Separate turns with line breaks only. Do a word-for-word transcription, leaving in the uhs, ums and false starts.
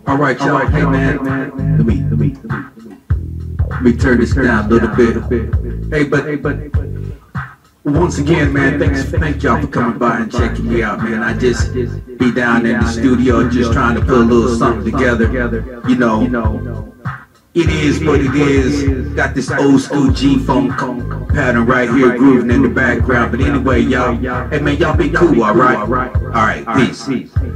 All right, y'all. Hey, man. Let me, let me, let me turn this down a little bit. Hey, but, hey, but. Once again, man, thanks, thank y'all for coming by and checking me out, man. I just be down in the studio just trying to put a little something together. You know, it is what it is. Got this old school G Funk pattern right here grooving in the background. But anyway, y'all, hey man, y'all be cool, all right? All right, peace.